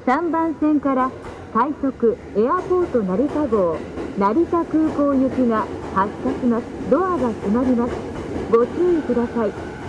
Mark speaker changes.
Speaker 1: 3番線から快速エアポート成田号成田空港行きが発車します。ドアが閉まります。ご注意ください。